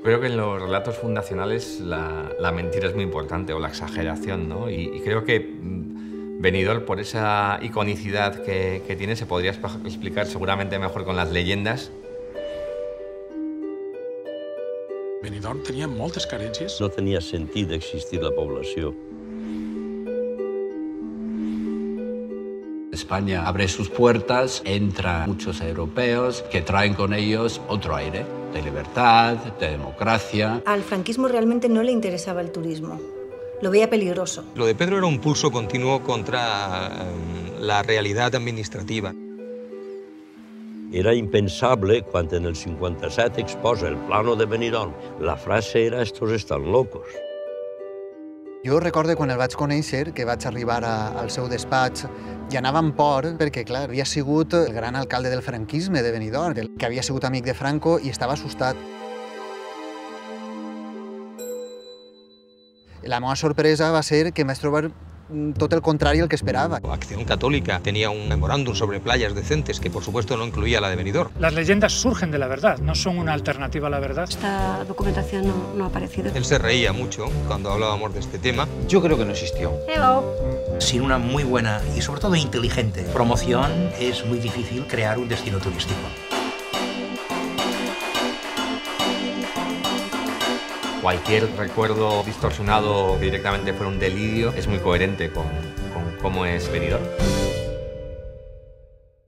Creo que en los relatos fundacionales la mentira es muy importante, o la exageración, ¿no? Y creo que Benidorm, por esa iconicidad que tiene, se podría explicar seguramente mejor con las leyendas. Benidorm tenia moltes carències. No tenia sentit existir la població. España abre sus puertas, entran muchos europeos que traen con ellos otro aire, de libertad, de democracia. Al franquismo realmente no le interesaba el turismo, lo veía peligroso. Lo de Pedro era un pulso continuo contra la realidad administrativa. Era impensable quan en el 57 exposa el plano de Benidorm. La frase era «estos están locos». Jo recordo quan el vaig conèixer, que vaig arribar al seu despatx, i anava amb por perquè, clar, havia sigut el gran alcalde del franquisme de Benidorm, que havia sigut amic de Franco i estava assustat. La meva sorpresa va ser que em vaig trobar tot el contrari al que esperava. Acción Católica tenía un memorándum sobre playas decentes que, por supuesto, no incluía la de Benidorm. Las leyendas surgen de la verdad, no son una alternativa a la verdad. Esta documentación no ha aparecido. Él se reía mucho cuando hablábamos de este tema. Yo creo que no existió. Hello. Sin una muy buena y sobre todo inteligente promoción es muy difícil crear un destino turístico. Cualquier recuerdo distorsionado que directamente fuera un delirio es muy coherente con cómo es Benidorm.